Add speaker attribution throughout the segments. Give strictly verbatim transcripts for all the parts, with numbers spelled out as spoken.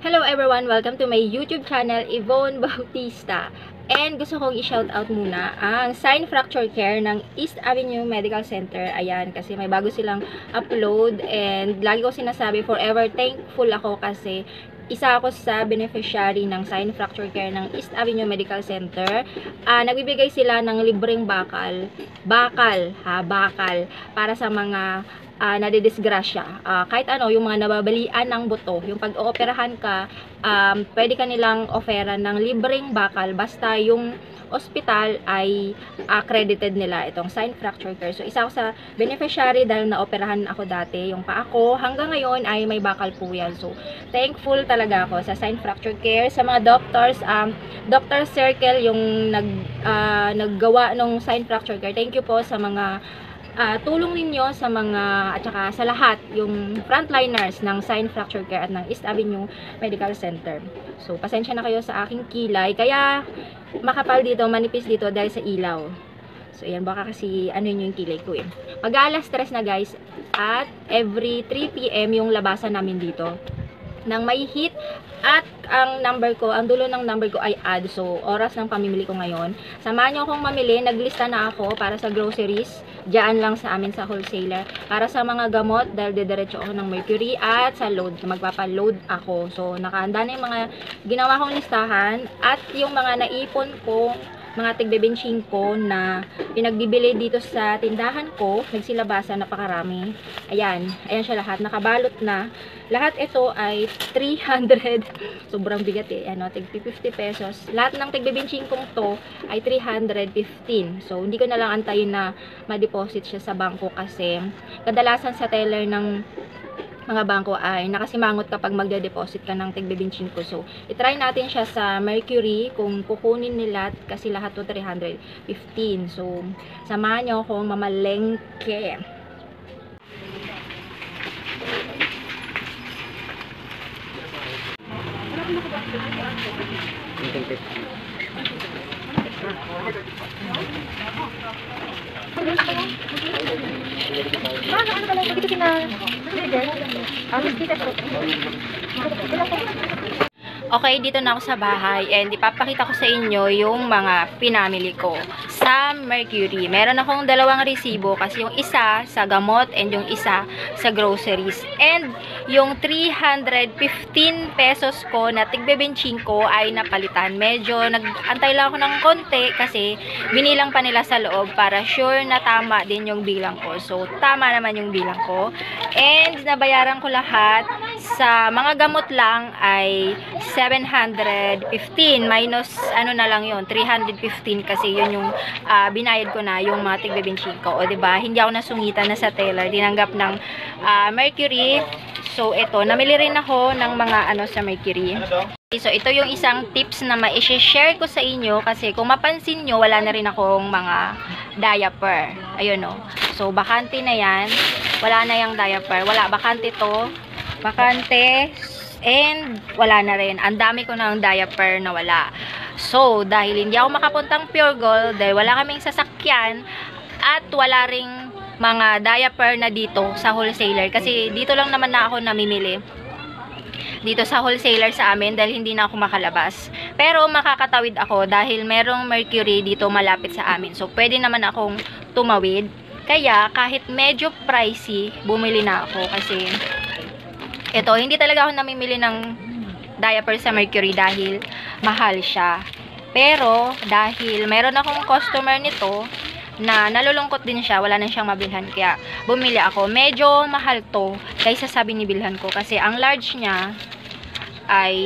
Speaker 1: Hello everyone! Welcome to my YouTube channel, Yvonne Bautista. And gusto kong i-shoutout muna ang Sign Fracture Care ng East Avenue Medical Center. Ayan, kasi may bago silang upload. And lagi ko sinasabi, forever thankful ako kasi isa ako sa beneficiary ng Sign Fracture Care ng East Avenue Medical Center. Uh, nagbibigay sila ng libreng bakal. Bakal, ha, bakal. Para sa mga Uh, nadidisgrasya. Uh, kahit ano, yung mga nababalian ng buto, yung pag-ooperahan ka, um, pwede ka nilang offeran ng libreng bakal basta yung ospital ay accredited nila itong Sign Fracture Care. So, isa ako sa beneficiary dahil na-operahan ako dati. Yung pa ako, hanggang ngayon ay may bakal po yan. So, thankful talaga ako sa Sign Fracture Care. Sa mga doctors, um, Doctor Circle, yung nag, uh, naggawa ng Sign Fracture Care. Thank you po sa mga Uh, tulong ninyo sa mga at saka sa lahat yung frontliners ng Sign Fracture Care at ng East Avenue Medical Center. So, pasensya na kayo sa aking kilay. Kaya, makapal dito, manipis dito dahil sa ilaw. So, yan, baka kasi ano yun yung kilay ko eh. Mag-aalas stress na guys at every three p m yung labasan namin dito nang may heat. At ang number ko, ang dulo ng number ko ay add. So, oras ng pamimili ko ngayon. Samahan nyo akong mamili. Naglista na ako para sa groceries. Diyan lang sa amin sa wholesaler. Para sa mga gamot, dahil didiretso ako ng Mercury. At sa load, magpapaload ako. So, nakahanda na yung mga ginawa kong listahan. At yung mga naipon ko, mga tigbebenching ko na pinagbibili dito sa tindahan ko, nagsilabasan, napakarami. Ayan, ayan siya lahat, nakabalot na. Lahat ito ay three hundred, sobrang bigat eh, ano, tig fifty pesos. Lahat ng tigbebenching kong to ay three hundred fifteen. So, hindi ko na lang antayin na ma-deposit siya sa bangko kasi kadalasan sa teller ng mga bangko ay nakasimangot kapag magde-deposit ka ng tigbebenching ko. So, itry natin siya sa Mercury kung kukunin nila kasi lahat to three hundred fifteen. So, samahan nyo akong mamalengke. Okay, dito na ako sa bahay and ipapakita ko sa inyo yung mga pinamili ko sa Mercury. Meron akong dalawang resibo kasi yung isa sa gamot and yung isa sa groceries. And yung three hundred fifteen pesos ko na tigbebenching ko ay napalitan. Medyo nag-antay lang ako ng konti kasi binilang pa nila sa loob para sure na tama din yung bilang ko. So, tama naman yung bilang ko. And nabayaran ko lahat sa mga gamot lang ay seven hundred fifteen minus ano na lang yun, three hundred fifteen kasi yun yung uh, binayad ko na yung mga tigbebenching ko. O diba, hindi ako nasungitan na sa teller, dinanggap ng uh, Mercury. So ito, namili rin ako ng mga ano sa Mercury. So ito yung isang tips na ma-share ko sa inyo kasi kung mapansin nyo, wala na rin akong mga diaper. Ayun o. So bakante na yan. Wala na yung diaper. Wala, bakante to. Bakante. And wala na rin. Ang dami ko ng diaper na wala. So, dahil hindi ako makapuntang Pure Gold, dahil wala kaming sasakyan, at wala ring mga diaper na dito sa wholesaler. Kasi dito lang naman na ako namimili. Dito sa wholesaler sa amin dahil hindi na ako makalabas. Pero makakatawid ako dahil merong Mercury dito malapit sa amin. So, pwede naman akong tumawid. Kaya, kahit medyo pricey, bumili na ako kasi ito, hindi talaga ako namimili ng diaper sa Mercury dahil mahal siya. Pero, dahil meron akong customer nito na nalulungkot din siya, wala na siyang mabilhan. Kaya, bumili ako. Medyo mahal to kaysa sa binibilhan ko. Kasi, ang large niya ay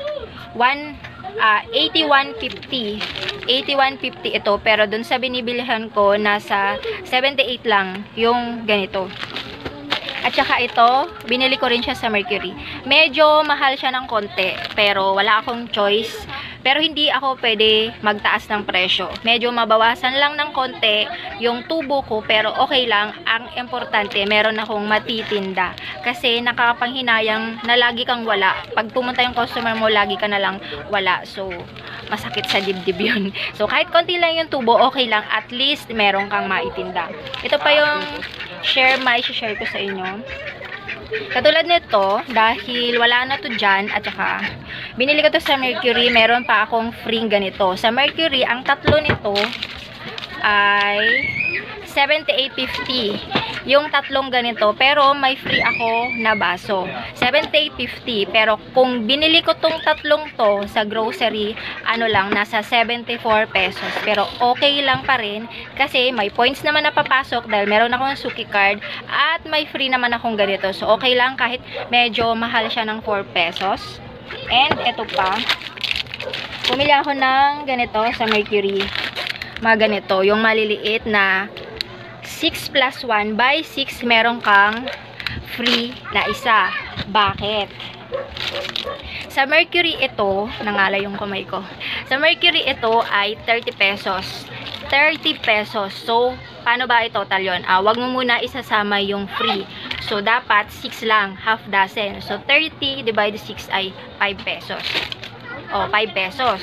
Speaker 1: eighty-one fifty. eighty-one fifty ito. Pero, dun sa binibilhan ko, nasa seventy-eight lang yung ganito. At saka ito, binili ko rin siya sa Mercury. Medyo mahal siya ng konti, pero wala akong choice. Pero hindi ako pwede magtaas ng presyo. Medyo mabawasan lang ng konti yung tubo ko, pero okay lang. Ang importante, meron akong matitinda. Kasi nakakapanghinayang na lagi kang wala. Pag pumunta yung customer mo, lagi ka na lang wala. So, masakit sa dibdib yun. So, kahit konti lang yung tubo, okay lang. At least, meron kang maitinda. Ito pa yung share, may share ko sa inyo. Katulad nito, dahil wala na to dyan, at saka, binili ko to sa Mercury, meron pa akong free ganito. Sa Mercury, ang tatlo nito ay seventy-eight fifty. Yung tatlong ganito, pero may free ako na baso. seventy-eight fifty. Pero kung binili ko tong tatlong to sa grocery, ano lang, nasa seventy-four pesos. Pero okay lang pa rin kasi may points naman na papasok dahil meron akong Suki card at may free naman akong ganito. So okay lang kahit medyo mahal siya ng four pesos. And ito pa, pumili ako ng ganito sa Mercury. Mga ganito, yung maliliit na six plus one by six, meron kang free na isa. Bakit? Sa Mercury ito, nangala yung kamay ko. Sa Mercury ito ay thirty pesos. thirty pesos. So, paano ba itotal yun? Ah, wag mo muna isasama yung free. So, dapat six lang, half dozen. So, thirty divided six ay five pesos. O, five pesos.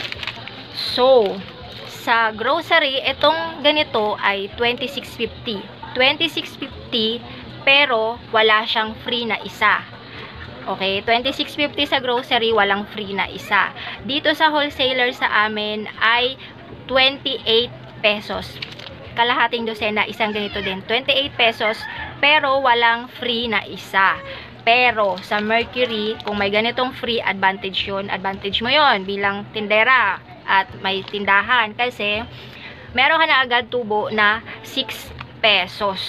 Speaker 1: So, sa grocery, itong ganito ay twenty-six fifty. twenty-six fifty, pero wala siyang free na isa. Okay, twenty-six fifty sa grocery, walang free na isa. Dito sa wholesaler sa amin ay twenty-eight pesos. Kalahating dosena, isang ganito din. twenty-eight pesos, pero walang free na isa. Pero sa Mercury, kung may ganitong free, advantage yun. Advantage mo yun bilang tindera at may tindahan kasi meron ka na agad tubo na six pesos.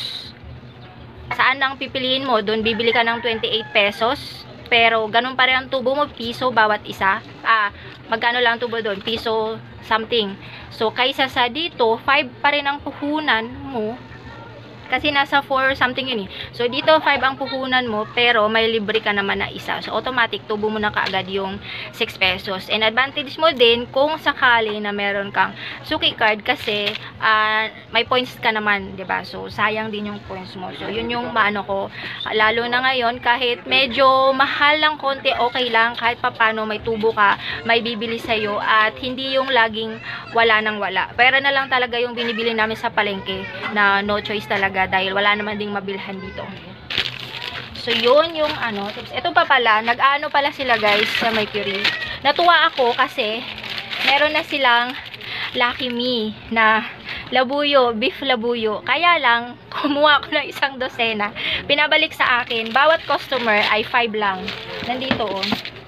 Speaker 1: Saan ang pipiliin mo? Doon bibili ka ng twenty-eight pesos, pero ganun pa rin ang tubo mo, piso bawat isa. Ah, magkano lang tubo doon? Piso something. So, kaysa sa dito, five pa rin ang puhunan mo. Kasi nasa four something yun eh. So, dito five ang puhunan mo, pero may libre ka naman na isa. So, automatic, tubo mo na kaagad yung six pesos. And advantage mo din kung sakali na meron kang Suki card kasi uh, may points ka naman, diba? So, sayang din yung points mo. So, yun yung maano ko. Lalo na ngayon, kahit medyo mahal lang konti, okay lang. Kahit papano may tubo ka, may bibili sa'yo. At hindi yung laging wala nang wala. Pera na lang talaga yung binibili namin sa palengke na no choice talaga dahil wala naman ding mabilhan dito. So, yun yung ano, tips. Ito pa pala, nag-ano pala sila guys sa Mercury. Natuwa ako kasi meron na silang Lucky Me na labuyo, beef labuyo. Kaya lang, kumuha ko ng isang dosena. Pinabalik sa akin, bawat customer ay five lang. Nandito oh.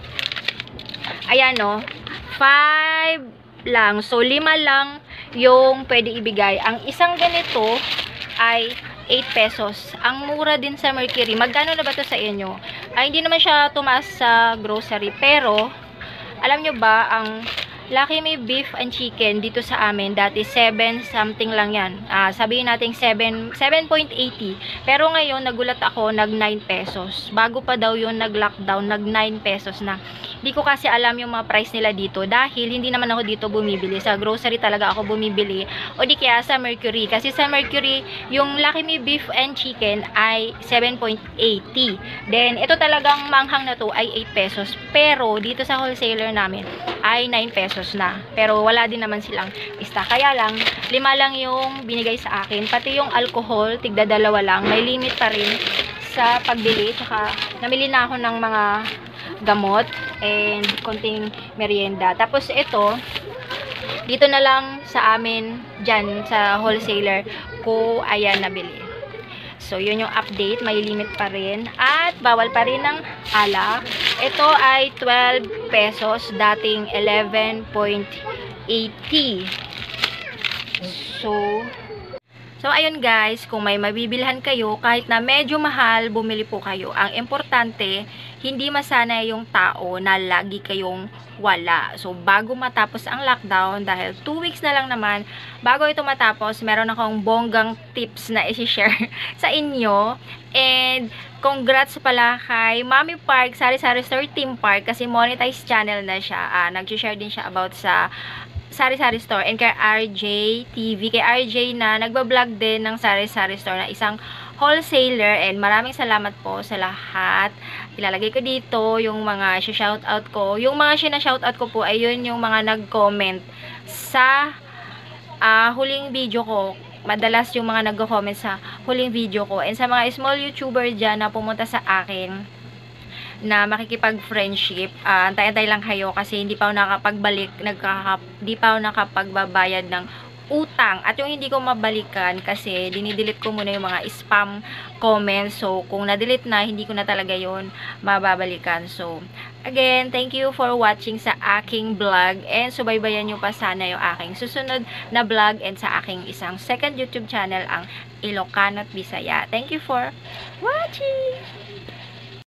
Speaker 1: Ayan oh, five lang. So, lima lang yung pwede ibigay. Ang isang ganito ay eight pesos. Ang mura din sa Mercury. Magkano na ba to sa inyo? Ay, hindi naman siya tumaas sa grocery. Pero, alam nyo ba, ang Lucky Me beef and chicken dito sa amin, dati seven something lang yan. Uh, sabihin natin seven point eighty. Pero ngayon, nagulat ako, nag nine pesos. Bago pa daw yun, nag-lockdown, nag nine pesos na. Hindi ko kasi alam yung mga price nila dito dahil hindi naman ako dito bumibili. Sa grocery talaga ako bumibili. O di kaya sa Mercury. Kasi sa Mercury, yung Lucky Me beef and chicken ay seven point eighty. Then, ito talagang manghang na to ay eight pesos. Pero, dito sa wholesaler namin ay nine pesos na. Pero, wala din naman silang ista. Kaya lang, lima lang yung binigay sa akin. Pati yung alcohol, tigda dalawa lang. May limit pa rin sa pagbili. Tsaka, namili na ako ng mga gamot and konting merienda. Tapos ito, dito na lang sa amin dyan sa wholesaler ko ayan nabili. So, yun yung update. May limit pa rin. At bawal pa rin ng alak. Ito ay twelve pesos. Dating eleven point eighty. So, So, ayun guys, kung may mabibilhan kayo, kahit na medyo mahal, bumili po kayo. Ang importante, hindi masanay yung tao na lagi kayong wala. So, bago matapos ang lockdown, dahil two weeks na lang naman, bago ito matapos, meron akong bonggang tips na isi-share sa inyo. And, congrats pala kay Mami Park, Sari Sari Store Team Park, kasi monetized channel na siya. Uh, Nag-share din siya about sa Sari Sari Store and kay R J T V, kay R J na nagbablog din ng Sari Sari Store na isang wholesaler, and maraming salamat po sa lahat. Ilalagay ko dito yung mga shoutout ko. Yung mga sina-shoutout ko po ay yun yung mga nag-comment sa uh, huling video ko madalas yung mga nagko-comment sa huling video ko. And sa mga small YouTuber dyan na pumunta sa akin na makikipag-friendship, uh, antay-antay lang kayo kasi hindi pa ako nakapagbalik, nagkaka, hindi pa ako nakapagbabayad ng utang. At yung hindi ko mabalikan kasi dinidelete ko muna yung mga spam comments. So, kung na-delete na, hindi ko na talaga yon mababalikan. So, again, thank you for watching sa aking vlog and subaybayan nyo pa sana yung aking susunod na vlog and sa aking isang second YouTube channel, ang Ilocano at Bisaya. Thank you for watching!